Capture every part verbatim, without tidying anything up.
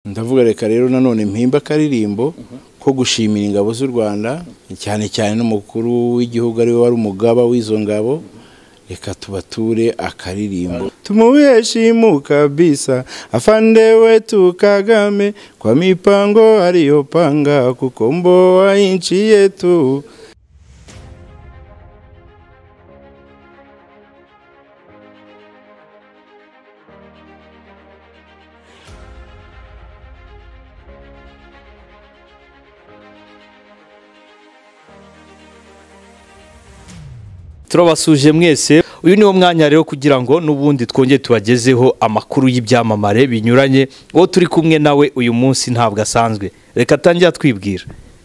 ndavuga reka rero nanone mpimba karirimbo ko gushimira ingabo z'u Rwanda cyane cyane n'umukuru w'igihugu ari we wari umugaba w'izo ngabo. Reka tubature akaririmbo. Tumuheshimu kabisa afande wetu Kagame kwa mipango aliyopanga kukomboa nchi yetu. Turabasuje mwese. Uyu ni wo mwanya rero kugira ngo nubundi twongeye tubagezeho amakuru y'ibyamamare binyuranye. Wo turi kumwe nawe uyu munsi ntabwo asanzwe. Reka tangira twibwira.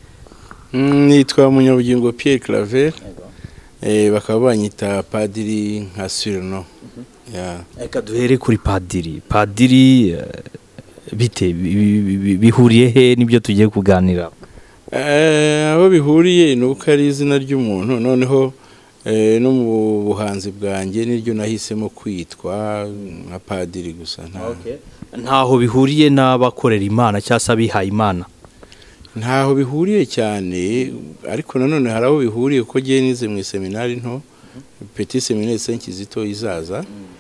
Nitwa Munyabugingo Pierre Claver. Eh bakaba banyita padiri nka surno. Ya. Reka duhere kuri padiri. Padiri bite bihuriye he nibyo tugiye kuganira? Eh abo bihuriye nuko ari izina ry'umuntu noneho Eh no mu buhanzi bwanjye niryo nahisemo kwitwa nka padiri gusa nta Okay. Ntaho bihuriye n'abakorera Imana cyangwa abihaye Imana. Ntaho bihuriye cyane ariko nanone haraho bihuriye ko giye nize mu seminari nto Petit Seminaire Saint Kizito izaza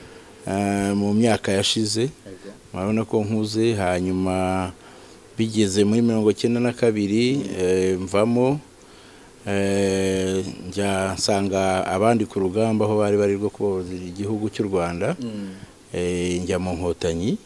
mu myaka yashize. Murabona ko nkuze hanyuma bigeze muri mirongo icyenda na kabiri mvamo eh njya nsanga abandi ku rugamba aho bari bari rwo kuboza igihugu cy'u Rwanda. Eh njya mu Nkotanyi.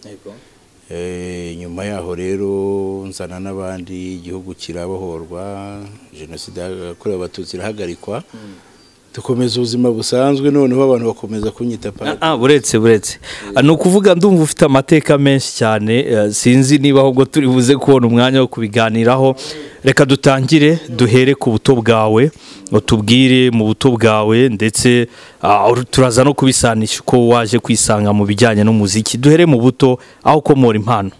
Eh nyuma yaho rero nzana n'abandi igihugu kirabohorwa, jenoside yakorewe abatutsi irahagarikwa. Tukomeza ubuzima busanzwe noneho abantu bakomeza kunyita padiri. Ah buretse buretse. No kuvuga ndumva ufite amateka menshi cyane sinzi niba ahubwo turi buze kubona umwanya wo kubiganiraho. Reka dutangire duhere ku buto bwawe utubwire mu buto bwawe ndetse turaza no kubisanisha ko waje kwisanga mu bijyanye n'umuziki. Duhere mu buto aho komora impano.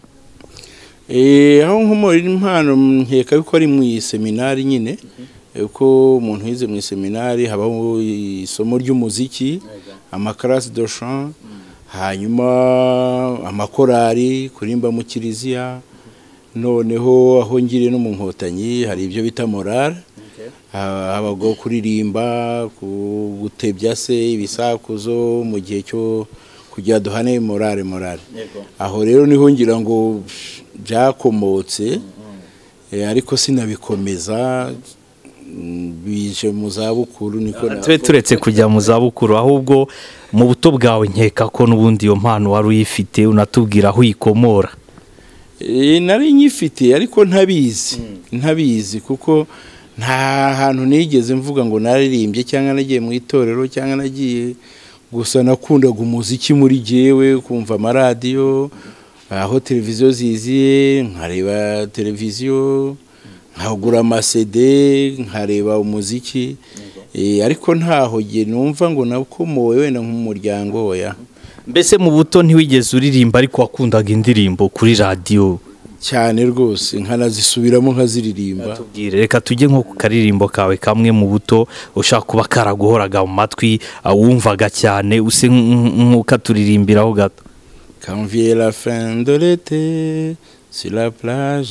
Eh aho nkomora impano nkeka ko ari mu seminari nyine. Uko umuntu yize mu seminari habaho isomo ry'umuziki, amakarasi de chant, hanyuma amakorari kurimba mu kiliziya. Noneho aho ngire no mu Nkotanyi hari ibyo bita morale. Habago kuririmba, gutebya se ibisakuzo mu gihe cyo kujya duhane morale morale. Aho rero niho ngira ngo byakomotse ariko sinabikomeza bije mu zabukuru niko twe turetse kujya mu zabukuru ahubwo mu buto bwawe nkeka ko nubundi iyo mpano wari uyifite unatubwira aho ikomora. Eh nari nyifite ariko ntabizi ntabizi kuko nta hantu nigeze mvuga ngo naririmbye cyangwa nagiye mu itorero cyangwa nagiye gusa nakundaga umuziki muri jewe kumva amaradiyo aho televiziyo ziziye nkareba televiziyo nkagura amasede nkareba umuziki eh ariko ntaho giye numva ngo nakomowe wenda nk'umuryango oya. Mbese mu buto ntiwigeze uririmba ariko wakundaga indirimbo kuri radio cyane rwose nkanazisubiramo nkaziririmba? Tubwire reka tujye nko ku karirimbo kawe kamwe mu buto ushaka kuba karaguhoraga mu matwi wumvaga cyane use nk'ukaturirimbiraho gato. Quand vient la fin de l'été sur la plage.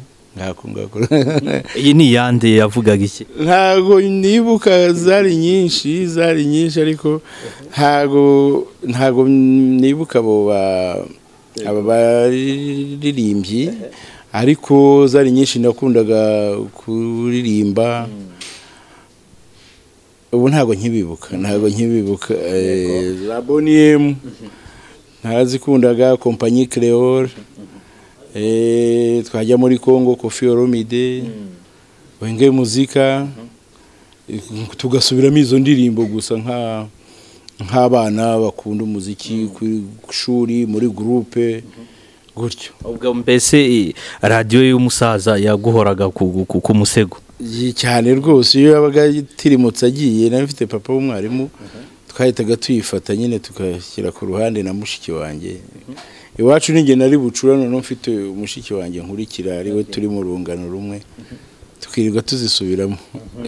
Iyi ni yande yavugaga iki? Ntago nibuka zari nyinshi zari nyinshi ariko ntago ntago nibuka bo aba baririmbyi ariko zari nyinshi nakundaga kuririmba. Ubu ntago nkibibuka ntago nkibibuka la Boniem ntazikundaga Compagnie Creole. Eh twajya muri Congo Koffi Olomide wenge muzika tugasubiramo izo ndirimbo gusa nka nk'abana bakunda umuziki ku shuri muri groupe gutyo. Ubwo mbese radio y'umusaza yaguhoraga ku musego cyane rwose iyo yabaga tirimutse agiye nafite papa w'umwarimu twahitaga tuyifata nyine tukashyira ku ruhande na mushiki wanjye. Iwacu ninge nari bucura none mfite umushiki wanjye nkurikira ari we turi mu rungano rumwe tukirirwa tuzisubiramo.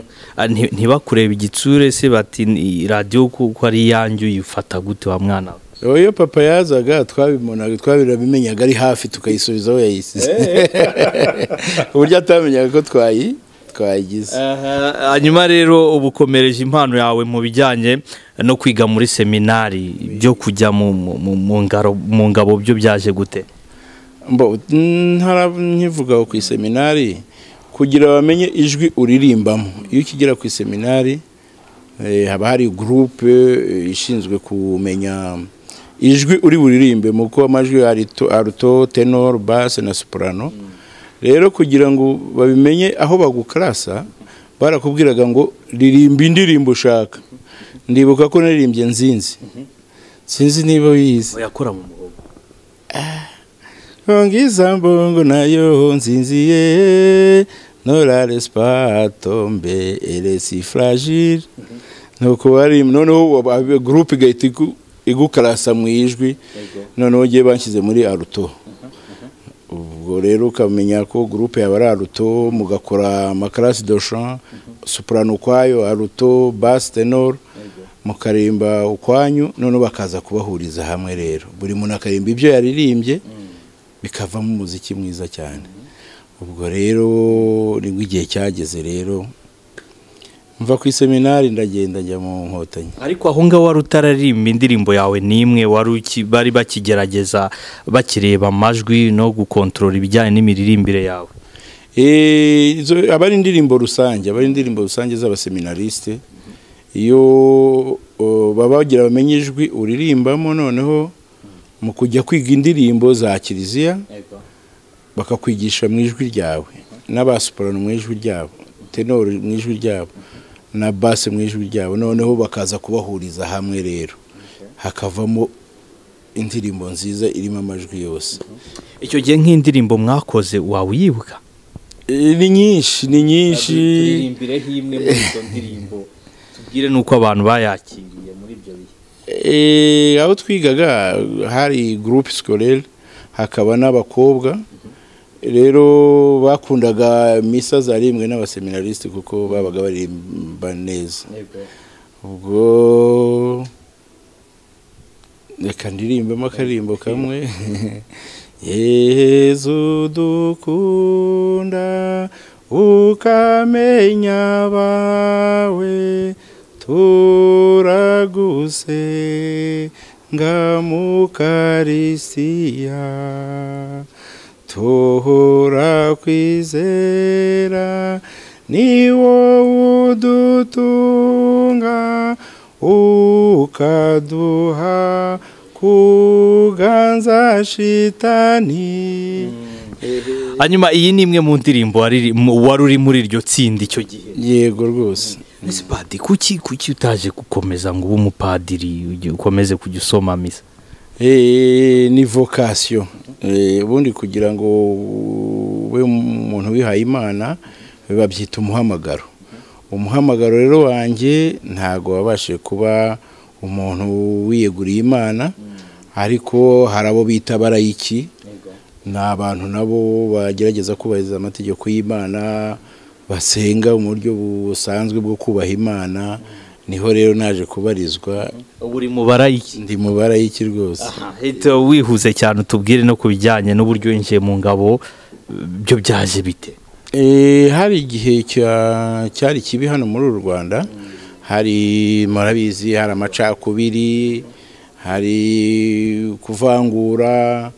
Ntibakureba igitsure se bati radio kuko ari yanjye uyifata gute wa mwana? iyo papa yazaga twabibonaga twabirabimenyaga ari hafi tukayisubiza aho yayisize uburyo atamenyaga ko twayi twayigize. Hanyuma rero ubukomereje impano yawe mu bijyanye no kwiga muri seminari byo kujya mu mu ngabo byo byaje gute? Mbo nkivuga ku seminari kugira bamenye ijwi uririmbamo. Iyo ukigera ku seminari haba hari groupe ishinzwe kumenya ijwi uri buririmbe mu ko amajwi alto, tenor, bass na soprano. Rero kugira ngo babimenye aho bagukarasa barakubwiraga ngo ririmba indirimbo ushaka. Ndibuka ko naririmbye nzinzi. Sinzi niba wize. Yakora mu muhogo. Ngiza mbongo nayo nzinziye nora respatombe elle si fragile. Nuko bari noneho groupe gahita igukarasa mu ijwi noneho giye banshyize muri alto. Ubwo rero ukamenya ko groupe yaba ari alto mugakora amakarasi de chant, soprano kwayo, alto, bass, tenor mukarimba ukwanyu noneho bakaza kubahuriza hamwe. Rero buri muntu akarimba ibyo yaririmbye bikavamo umuziki mwiza cyane. Ubwo rero nibwo igihe cyageze rero mva ku seminari ndagenda njya mu Nkotanyi. Ariko aho ngaho wari utararimba indirimbo yawe nimwe wari bari bakigerageza bakireba amajwi no gukontrola ibijyanye n'imiririmbire yawe? Eh abari indirimbo rusange abari indirimbo rusange z'abaseminariste iyo babagira bamenye ijwi uririmbamo noneho mu kujya kwiga indirimbo za kiliziya bakakwigisha mu ijwi ryawe n'abasoprano mu ijwi ryabo, tenor mu ijwi ryabo na bass mu ijwi ryabo noneho bakaza kubahuriza hamwe. Rero hakavamo indirimbo nziza irimo amajwi yose. Icyo gihe nk'indirimbo mwakoze wawe yibuka? Ni nyinshi ni nyinshi. Turirimbire himwe muri izo ndirimbo tubwire nuko abantu bayakiriye muri ibyo bihe. Eh aho twigaga hari groupe scolaire hakaba n'abakobwa. Rero bakundaga misa zarimwe n'abaseminariste kuko babaga barimba neza. Ubwo reka ndirimbemo akarimbo kamwe. Yezu dukunda ukamenya bawe turaguse ngamukarisiya tuhora kwizera ni wowe udutunga ukaduha kuganza shitani. Hanyuma iyi ni imwe mu ndirimbo wari uri muri iryo tsinda icyo gihe? Yego rwose. Ese padiri kuki kuki utaje gukomeza ngo ube umupadiri ukomeze kujya usoma misa? Eh ni vocation. Eh ubundi kugira ngo ube umuntu wihaye Imana babyita umuhamagaro. Umuhamagaro rero wanjye ntago wabashe kuba umuntu wiyeguriye Imana, ariko harabo bita barayiki n'abantu nabo bagerageza kubahiriza amategeko y'Imana basenga mu buryo busanzwe bwo kubaha Imana. Niho rero naje kubarizwa. Uri mu barayiki? Ndi mu barayiki rwose. Hito wihuze cyane utubwire no kubijyanye n'uburyo yinjiye mu ngabo byo byaje bite? Eh hari igihe cyari kibi hano muri uru Rwanda. Hari murabizi hari amacakubiri, hari kuvangura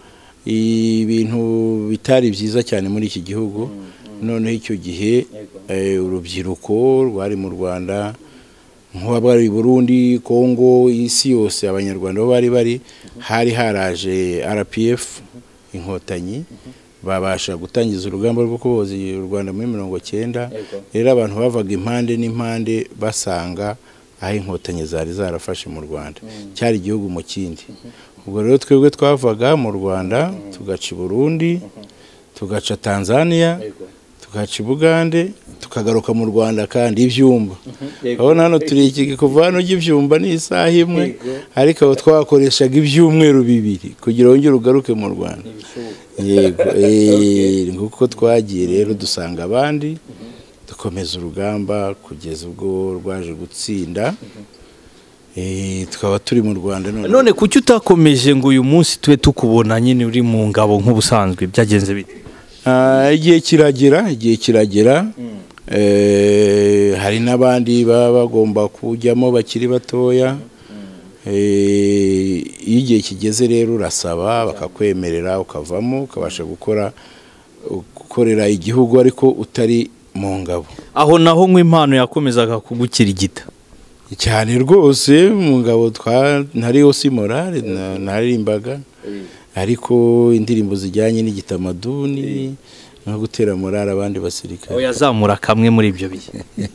ibintu bitari byiza cyane muri iki gihugu. Noneho icyo gihe urubyiruko rwari mu Rwanda nk'abari Burundi, Kongo, isi yose abanyarwanda bari bari hari haraje R P F Inkotanyi babasha gutangiza urugamba rwo kuboza u Rwanda muri mirongo cyenda. Rero abantu bavaga impande n'impande basanga aho Inkotanyi zari zarafashe mu Rwanda cyari igihugu mu kindi. Ubwo rero twebwe twavaga mu Rwanda tugaca Burundi, tugaca Tanzania, tugaca Bugande, tukagaruka mu Rwanda kandi ibyumba. Aho nano turi iki kuva hano ibyumba ni isaha imwe, ariko abo twakoreshaga ibyumweru bibiri kugira ngo ngire ugaruke mu Rwanda. Yego eh nguko twagiye rero dusanga abandi dukomeza urugamba kugeza ubwo rwaje gutsinda. eh tukaba turi mu Rwanda none none kuki utakomeje ngo uyu munsi tube tukubona nyine uri mu ngabo nk'ubusanzwe byagenze bite? Ah, igihe kiragera igihe kiragera eh hari nabandi baba bagomba kujyamo bakiri batoya. eh igihe kigeze rero urasaba bakakwemerera ukavamo ukabasha gukora gukorera igihugu ariko utari mu ngabo. Aho naho nk'impano yakomezaga kugukirigita cyane rwose mu ngabo twa ntari yose morale naririmbaga ariko indirimbo zijyanye n'igitamaduni no gutera morale abandi basirikare. Oya yazamura kamwe muri ibyo bihe.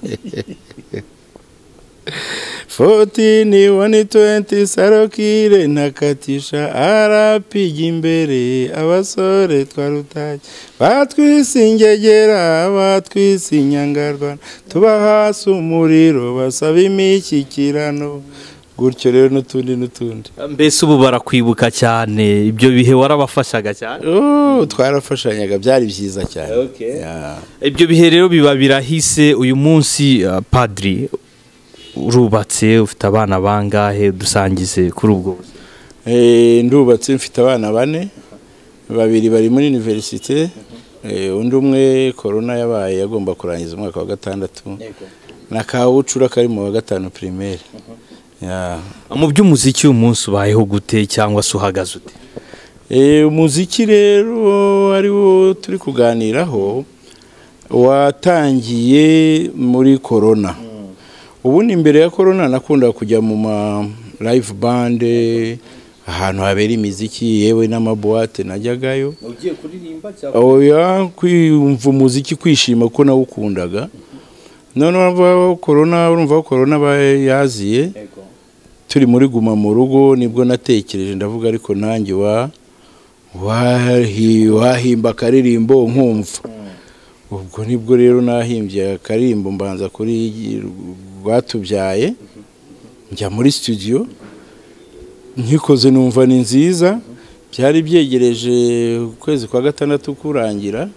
fourteen one twenty sarokire nakatisha arapiga imbere abasore twarutaye batwisingegera batwisinyangarwa tuba hasi umuriro basaba imishyikirano gutyo rero n'utundi n'utundi. Mbese ubu barakwibuka cyane ibyo bihe warabafashaga cyane? Oh twarafashanyaga byari byiza cyane. Okay. Yeah. Ibyo bihe rero biba birahise uyu munsi uh, Padri urubatse ufite abana bangahe dusangize kuri ubwo? Eh ndubatse mfite abana bane babiri bari muri universite eh undi umwe corona yabaye yagomba kurangiza umwaka wa gatandatu na kawucura kari mu wa gatanu primaire. Ya mu by'umuziki uyu munsi ubayeho gute cyangwa se uhagaze ute? Eh umuziki rero ari wo turi kuganiraho watangiye muri corona. Ubundi imbere ya corona nakunda kujya mu ma live band ahantu habera imiziki yewe n'amaboate najyagayo. Ugiye kuririmba cyangwa? Oya kwiyumva umuziki kwishima ko nawukundaga. None urumva corona urumva corona bayaziye turi muri guma mu rugo nibwo natekereje ndavuga ariko nanjye wa wahi wahimba karirimbo nkumva. Ubwo nibwo rero nahimbye akaririmbo mbanza kuri rwatubyaye njya muri studio nkikoze numva ni nziza byari byegereje ukwezi kwa gatandatu kurangira.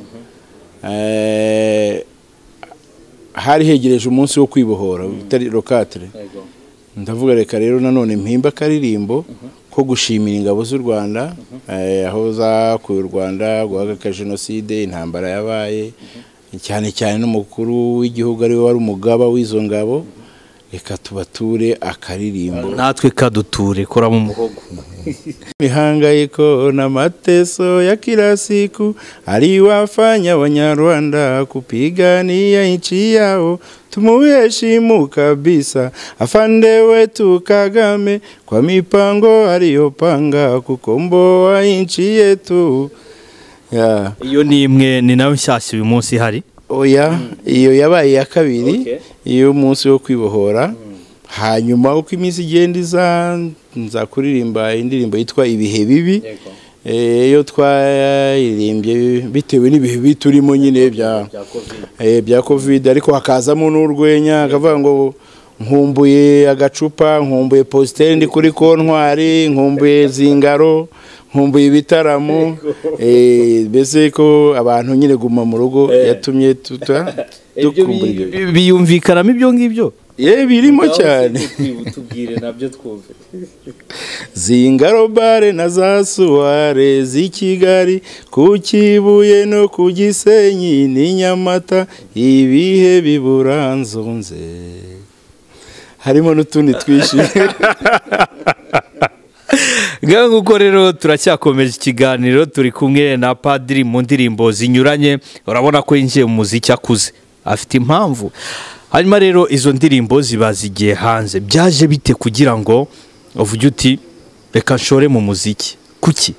eh hari hegereje umunsi wo kwibohora bitari lokatre. Ndavuga reka rero nanone mpimba karirimbo ko gushimira ingabo z'u Rwanda eh aho za ku Rwanda guhagarika genocide intambara yabaye cyane cyane n'umukuru w'igihugu ari we wari umugaba w'izo ngabo. Reka tubature akaririmbo natwe kaduture kora mu muhogo. Mihangayiko na mateso ya kila siku aliwafanya Wanyarwanda kupigania nchi yao, tumuheshimu kabisa afande wetu Kagame kwa mipango aliyopanga kukomboa nchi yetu. Ya iyo ni imwe ni nawe nshyashya uyu munsi hari? Oya iyo yabaye ya kabiri iyo munsi wo kwibohora. Hanyuma uko iminsi igenda iza nza kuririmba indirimbo yitwa ibihe bibi eh yo twayirimbye bitewe n'ibihe biturimo nyine bya eh bya covid ariko hakazamo n'urwenya akavuga ngo nkumbuye agacupa nkumbuye poster ndi kuri kontwari nkumbuye zingaro nkumbuye ibitaramo eh bese ko abantu nyine guma mu rugo yatumye tuta dukumbura biyumvikaramo ibyo ngibyo. Ye birimo cyane tubwire nabyo twumve. Zingaro bare na za suware z'i Kigali ku Kibuye no ku Gisenyi ni Nyamata ibihe biburanzonze harimo n'utundi twishimye. Ngaho nguko rero turacyakomeje ikiganiro turi kumwe na Padri mu ndirimbo zinyuranye. Urabona ko yinjiye mu muziki akuze afite impamvu. Hanyuma rero izo ndirimbo ziba zigiye hanze byaje bite kugira ngo uvuge uti reka nshore mu muziki kuki?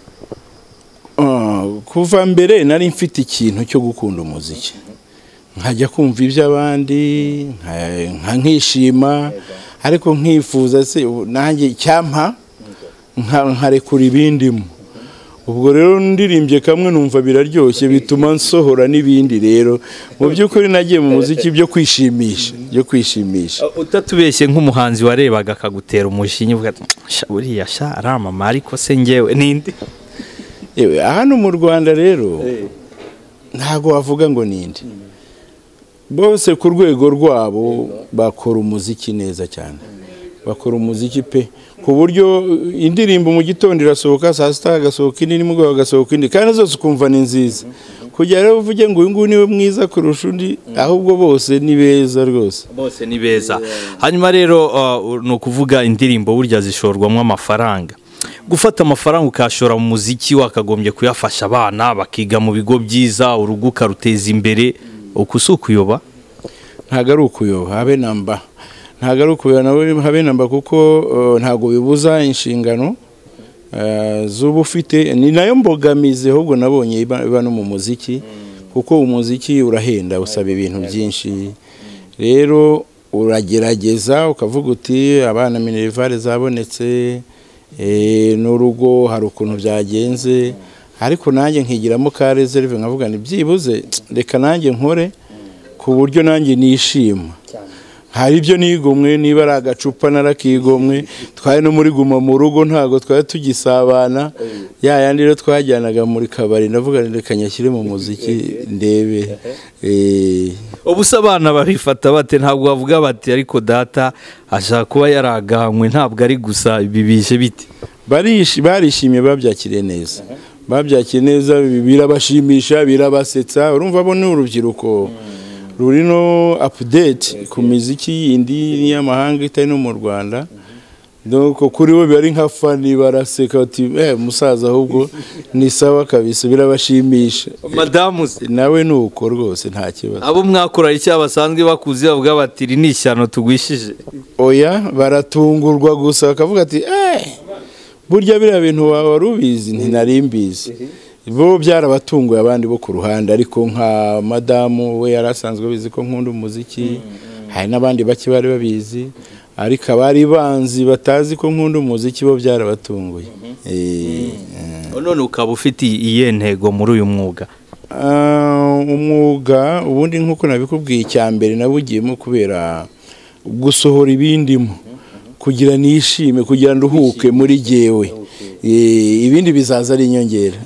Uh, kuva mbere nari mfite ikintu cyo gukunda umuziki nkajya kumva iby'abandi nka nkishima ariko nkifuza se nanjye cyampa nkarekura ibindimo. Ubwo rero ndirimbye kamwe numva biraryoshye bituma nsohora n'ibindi. Rero mu by'ukuri nagiye mu muziki byo kwishimisha byo kwishimisha. Utatubeshye nk'umuhanzi warebaga akagutera umushinyi uvuga ati buriya sha aramama ariko se ngewe ninde? Yewe hano mu Rwanda rero ntago wavuga ngo ninde. Bose ku rwego rwabo bakora umuziki neza cyane. bakora umuziki pe ku buryo indirimbo mu gitondo irasohoka saa sita hagasohoka indi nimugoroba hagasohoka indi kandi zose ukumva ni nziza kugira rero uvuge ngo uyu nguyu niwe mwiza kurusha undi ahubwo bose ni beza rwose bose ni beza hanyuma rero ni ukuvuga indirimbo burya zishorwamo amafaranga gufata amafaranga ukashora mu muziki wakagombye kuyafasha abana bakiga mu bigo byiza urugo ukaruteza imbere uku si ukuyoba ntabwo ari ukuyoba habe namba ntabwo ari ukuyoba nawe habe namba kuko ntabwo bibuza inshingano zuba ufite ni nayo mbogamizi ahubwo nabonye iba no mu muziki kuko umuziki urahenda usaba ibintu byinshi rero uragerageza ukavuga uti abana minerivare zabonetse n'urugo hari ukuntu byagenze ariko nanjye nkigiramo ka reserve nkavuga ni byibuze reka nanjye nkore ku buryo nanjye nishima hari ibyo nigomwe niba ari agacupa narakigomwe twari no muri guma mu rugo ntago twari tugisabana ya yandi rero twajyanaga muri kabari ndavuga reka nyashyire mu muziki ndebe ubusa abana barifata bate ntabwo bavuga bati ariko data ashaka kuba yaraganywe ntabwo ari gusa bibishe biti barishimye babyakire neza babyakire neza birabashimisha birabasetsa urumva bo ni urubyiruko ruri no update ku miziki yindi y'amahanga itari no mu Rwanda donc kuri bo bari nka fani baraseka ati eh musaza ahubwo ni sawa kabisa birabashimisha madamu nawe nuko rwose nta kibazo abo mwakora iki abasanzwe bakuze bavuga bati ni ishyano tugwishije oya baratungurwa gusa bakavuga ati eh burya biriya bintu warubizi ntinarimbizi bo byarabatunguye abandi bo ku ruhande ariko nka madamu we yarasanzwe bizi ko nkunda umuziki hari n'abandi bake bari babizi ariko abari banzi batazi ko nkunda umuziki bo byarabatunguye none ukaba ufite iyihe ntego muri uyu mwuga umwuga ubundi nk'uko nabikubwiye icya mbere nabugiyemo kubera gusohora ibindimo kugira nishime kugira nduhuke muri jewe ibindi bizaza ari inyongera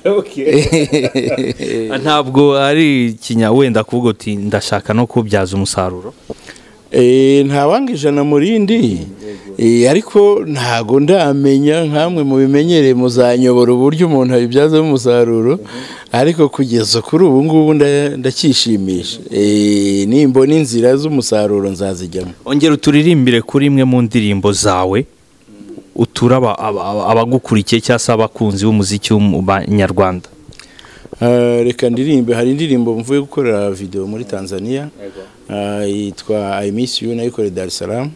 ntabwo ari kinya wenda kuvuga uti ndashaka no kubyaza umusaruro nta wanga ijana mu rindi ariko ntago ndamenya nkamwe mu bimenyereye muzanyobora uburyo umuntu abibyazamo umusaruro ariko kugeza kuri ubu ngubu ndakishimisha nimbona inzira z'umusaruro nzazijyamo ongera uturirimbire kuri imwe mu ndirimbo zawe utura abagukurikiye cyangwa se abakunzi b'umuziki w'Abanyarwanda reka ndirimbe hari indirimbo mvuye gukorera video muri Tanzania yitwa I Miss You nayikoreye Dar es Salaam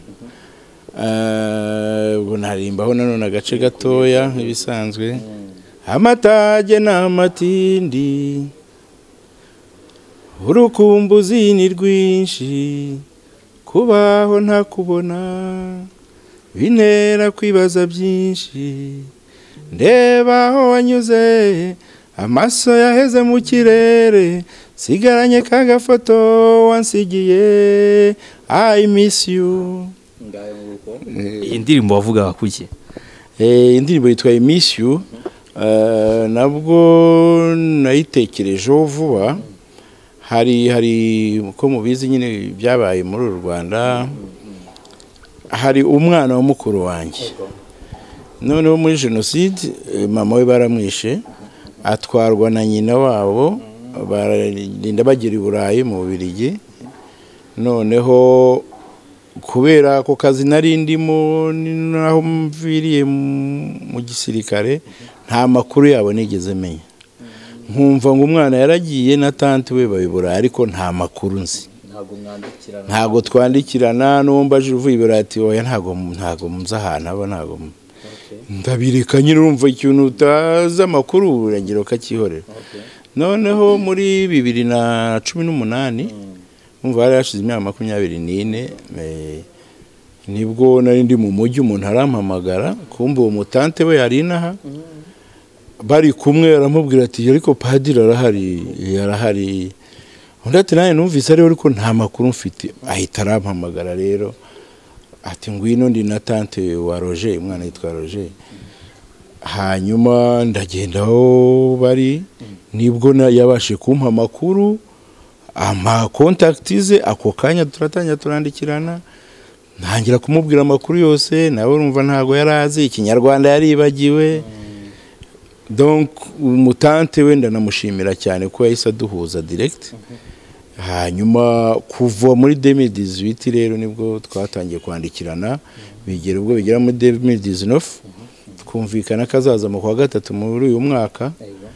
ubwo narimbaho nanone agace gatoya nk'ibisanzwe amatage n'amatindi urukumbuzi ni rwinshi kubaho ntakubona bintera kwibaza byinshi ndeba aho wanyuze amaso yaheze mu kirere sigaranye kagafoto wansigiye I miss you iyi ndirimbo wavuga kuki eh indirimbo yitwa I miss you nabwo nayitekerejeho vuba hari hari uko mubizi nyine byabaye muri u Rwanda hari umwana wa mukuru wanjye noneho muri jenoside mama we baramwishe atwarwa na nyina wabo barinda bagira i Burayi mu Bubiligi noneho kubera ako kazi nari ndimo naho mviriye mu gisirikare nta makuru yabo nigeze menya nkumva ngo umwana yaragiye na tante we babibura ariko nta makuru nzi ntago twandikirana n'umbaje uvuye birati oya ntago ntago mza ahantu aba ntago ndabireka nyine urumva ikintu utaza amakuru uragira ukakihorera noneho muri bibiri na cumi n'umunani umva hari hashize imyaka makumyabiri n'ine nibwo nari ndi mu mujyi umuntu arampamagara kumva uwo mutante we yari inaha bari kumwe aramubwira ati ariko padiri arahari yarahari undi ati nawe numvise ariho ariko nta makuru mfite ahita arampamagara rero ati ngwino ndi na tante wa Roger umwana yitwa Roger hanyuma ndagenda aho bari nibwo yabashe kumpa amakuru ama contactize ako kanya turatanya turandikirana ntangira kumubwira amakuru yose nawe urumva ntago yarazi ikinyarwanda yaribagiwe. Donc umutante wenda namushimira cyane ko yahise aduhuza direct. Hanyuma kuva muri deux mille dix-huit rero nibwo twatangiye kwandikirana, bigera ubwo bigera muri deux mille dix-neuf twumvikana kazaza mu kwa gatatu muri uyu mwaka.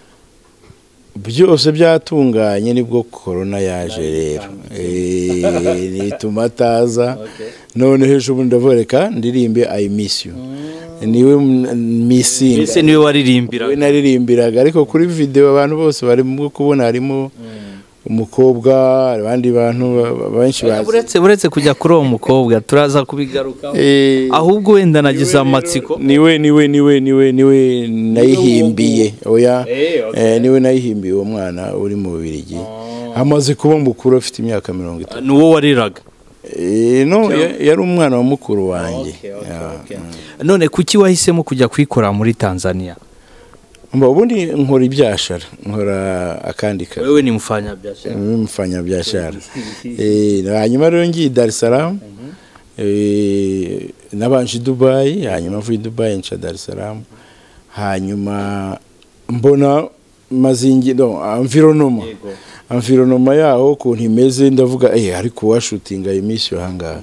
Byose byatunganye nibwo corona yaje rero eh nituma taza none hejo ubundi ndavoreka ndirimbe I miss you. Niwe missing ese niwe waririmbira we naririmbiraga ariko kuri video abantu bose bari mu kubona harimo umukobwa abandi bantu benshi bazi buretse buretse kujya kuri uwo mukobwa turaza kubigarukaho ahubwo wenda nagize amatsiko niwe niwe niwe niwe niwe nayihimbiye oya eh niwe nayihimbiye uwo mwana uri mu Bubiligi amaze kuba mukuru afite imyaka mirongo itatu. Nuwo wariraga eh no yari umwana wa mukuru wanjye. None kuki wahisemo kujya kwikora muri Tanzania? Mba ubundi nkora ibyashara nkora akandi kazi. Wewe ni mfanya biashara? Mimi mfanya biashara. Eh hanyuma rero ngiye Dar es Salaam eh nabanje Dubai hanyuma mvuye Dubai nca Dar es Salaam hanyuma mbona mazingi no environnement environnement yaho kuntu imeze ndavuga eh ariko washutinga emission hanga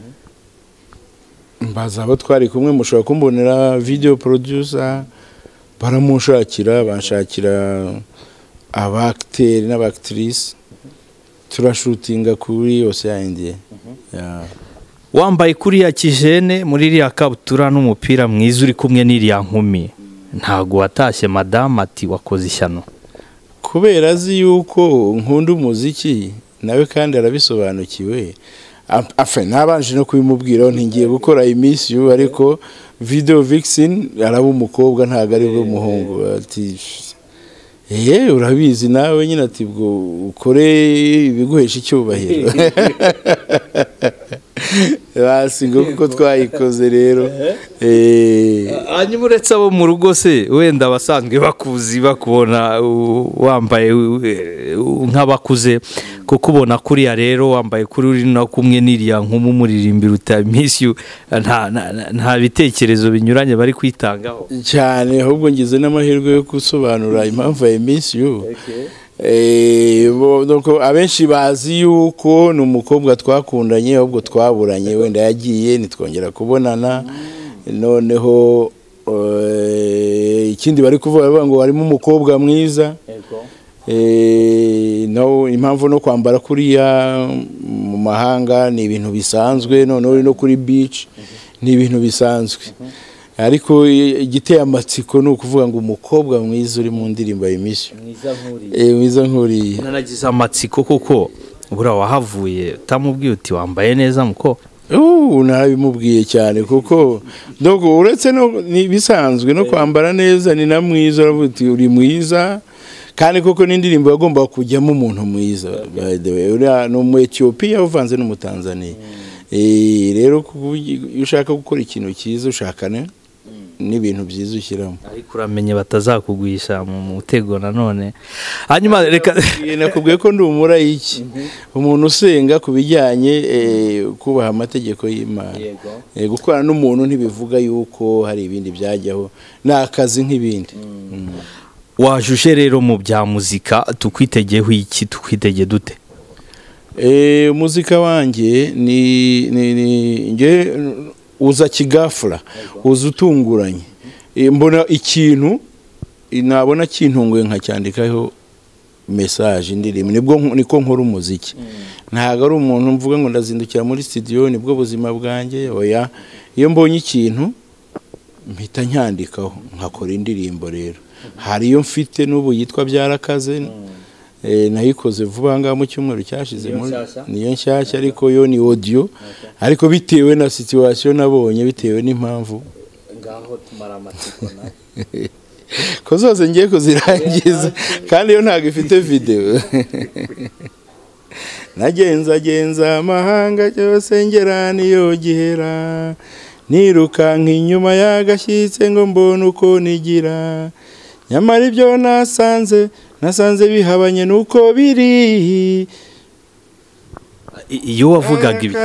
mbaza abo twari kumwe mushobora kumbonera video producer baramushakira banshakira abacteur n'abactrice turashutinga kuri Oceania. Ya wambaye kuri ya kijene muri ri akabutura n'umupira mwiza uri kumwe n'iriya nkumi ntago watashye madame ati wakoze ishyano? Kubera azi yuko nkunda umuziki nawe kandi arabisobanukiwe afa nabanje no kubimubwira ntingiye gukora imiss you ariko video vixen araba umukobwa ntago ari bwo muhungu ati eh urabizi nawe nyine ati bwo ukore ibiguhesha icyubahiro. Basingo kuko twayikoze rero eh hanyuma uretse abo mu rugo se wenda basanzwe bakuzi bakubona wambaye nk'abakuze kuko ubona kuri ya rero wambaye kuri uri no kumwe n'iriya nkumu muririmbira uta miss you nta nta bitekerezo binyuranye bari kwitangaho cyane ahubwo ngize n'amahirwe yo gusobanura impamvu ya miss you. Eh donc abenshi bazi yuko n'umukobwa twakundanye ahubwo twaburanye wenda yagiye nitwongera kubonana noneho ikindi bari kuvuga ngo harimo umukobwa mwiza eh no impamvu no kwambara kuri ya mu mahanga ni ibintu bisanzwe noneho no kuri beach ni ibintu bisanzwe ariko igiteye amatsiko no kuvuga ngo umukobwa mwiza uri mu ndirimbo y'emission mwiza nkuri eh mwiza nkuri nanagize amatsiko kuko bura wahavuye utamubwiye uti wambaye neza muko uh narabimubwiye cyane kuko dogo uretse no bisanzwe no kwambara neza ni na mwiza uravuti uri mwiza kandi koko n'indirimbo yagomba kujyamo umuntu mwiza by the way uri no mu Ethiopia uvanze no mu Tanzania eh rero ushaka gukora ikintu cyiza ushakane n'ibintu byiza ushyiramo ariko uramenye batazakugwisha mu mutego nanone. Hanyuma reka nakubwiye ko ndi umurayiki umuntu usenga kubijyanye kubaha amategeko y'Imana gukorana n'umuntu ntibivuga yuko hari ibindi byajyaho nakazi nk'ibindi. Wajuje rero mu bya muzika tukwitegeho iki tukwitege dute? Eh muzika wanjye ni ni nge uza kigafura uza utunguranye mbona ikintu nabona kintunguye nkacyandikaho message indirimbo nibwo niko nkora umuziki ntago ari umuntu mvuga ngo ndazindukira muri studio nibwo buzima bwanjye oya iyo mbonye ikintu mpita nyandikaho nkakora indirimbo rero hari iyo mfite n'ubu yitwa byarakaze eh nayikoze vuba nga mu cyumweru cyashize muri niyo nshyashya ariko yo ni audio ariko bitewe na situation nabonye bitewe n'impamvu ngaho tumara amatsiko na ko zose ngiye kuzirangiza kandi yo ntago ifite video. Nagenza genza amahanga cyose ngera niyo gihera niruka nk'inyuma yagashyitse ngo mbone uko nigira nyamara ibyo nasanze nasanze bihabanye nuko biri. iyo wavugaga ibi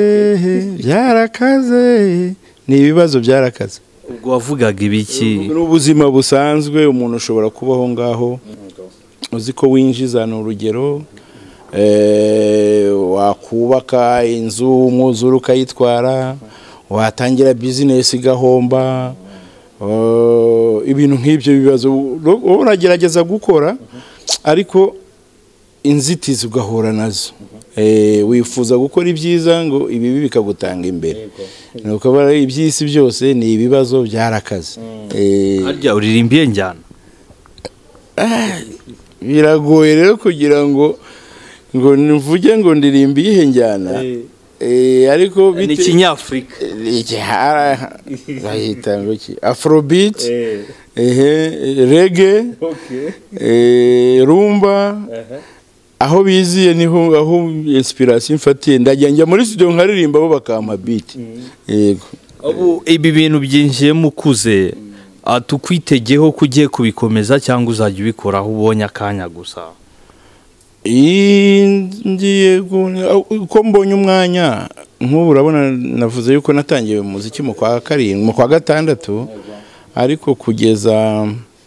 byarakaze ni ibibazo byarakaze. ubwo wavugaga ibiki? N'ubuzima busanzwe umuntu ushobora kubaho ngaho uzi ko winjiza ni urugero wakubaka inzu umwuzure ukayitwara, watangira bizinesi igahomba, ibintu nk'ibyo bibazo uragerageza gukora ariko inzitizi ugahura nazo. Wifuza gukora ibyiza ngo ibibi bikagutanga imbere, nuko bari ibyisi byose ni ibibazo byarakaze. Harya uririmbiye njyana? Biragoye rero kugira ngo ngo mvuge ngo ndirimbiye ihe njyana, ariko ni Kinyafrika, bahita ngo ki Afrobeat, reggae, rumba, aho biziye niho aho inspiration mfatiye, ndajya njya muri studio nkaririmba bo bakampa beat. Yego, ubu ibi bintu byinjiye mukuze, atukwitegeho kugiye kubikomeza cyangwa uzajya ubikora aho ubonye akanya gusa? Ngiye ko mbonye umwanya nk'ubu, urabona navuze yuko natangiye umuziki mu kwa karindwi mu kwa gatandatu, ariko kugeza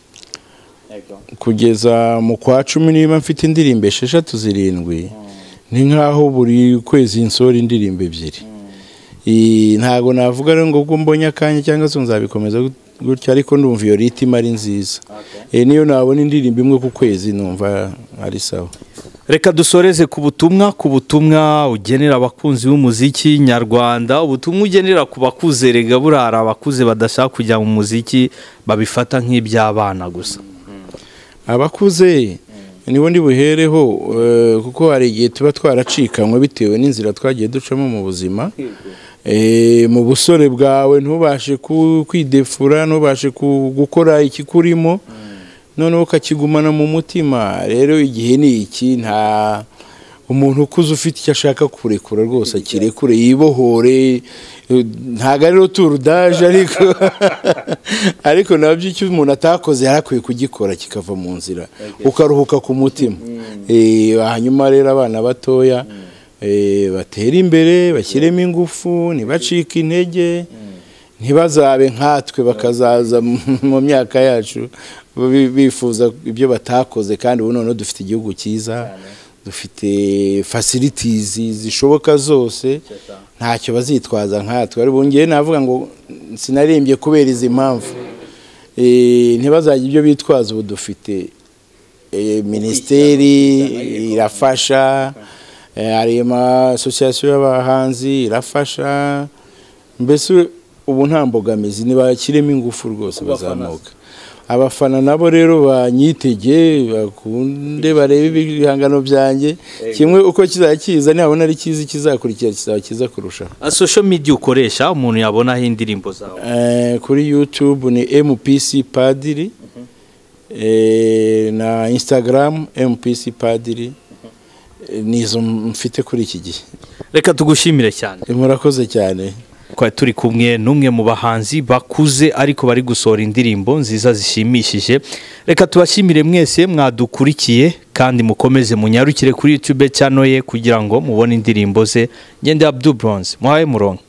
kugeza mu kwa cumi niba mfite indirimbo esheshatu zirindwi, ni nkaho buri kwezi nsora indirimbo ebyiri. Ntago navuga rero ngo ubwo mbonye akanya cyangwa se nzabikomeza gutya, ariko ndumva iyo ritime ari nziza. Niyo nabona indirimbo imwe ku kwezi numva ari sawa. Reka dusoreze ku butumwa ku butumwa ugenera abakunzi b'umuziki nyarwanda, ubutumwa ugenera ku bakuze. Rega burara abakuze badashaka kujya mu muziki, babifata nk'iby'abana gusa. Abakuze nibo ndi buhereho, kuko hari igihe tuba twaracikanywe bitewe n'inzira twagiye ducamo mu buzima. Mu busore bwawe ntubashe kwidefura, ntubashe gukora ikikurimo, noneho ukakigumana mu mutima. Rero igihe ni iki, nta umuntu ukuze ufite icyo ashaka kurekura rwose akirekure, yibohore. Ntago ari retour d'âge, ariko ariko nabyo icyo umuntu atakoze yarakwiye kugikora kikava mu nzira, ukaruhuka ku mutima. Hanyuma rero abana batoya batera imbere, bashyiremo ingufu, ntibacike intege, ntibazabe nkatwe bakazaza mu myaka yacu bifuza ibyo batakoze. Kandi ubu none dufite igihugu cyiza, dufite facilities zishoboka zose, ntacyo bazitwaza nkatwe. Ari bongeye navuga ngo sinarimbye kubera izi mpamvu, ntibazajya ibyo bitwaza. Ubu dufite ministeri irafasha, hari ama association y'abahanzi irafasha, mbese ubu nta mbogamizi, nibakiremo ingufu rwose bazamuka. Abafana nabo rero banyitege, bakunde barebe ibihangano byanjye, kimwe uko kizakiza nabona ari kizi kizakurikira kizaba kiza kurusha. Social media ukoresha umuntu yabonaho indirimbo zawe? Eh, kuri YouTube ni M P C Padiri, eh, na Instagram M P C Padiri. Nizo mfite kuri iki gihe. Reka tugushimire cyane. Murakoze cyane. Kwa turi kumwe numwe mu bahanzi bakuze ariko bari gusohora indirimbo nziza zishimishije. Reka tubashimire mwese mwadukurikiye, kandi mukomeze munyarukire kuri YouTube channel ye kugira ngo mubone indirimbo ze. Ngende Abdul Bronze, muhaye murongo.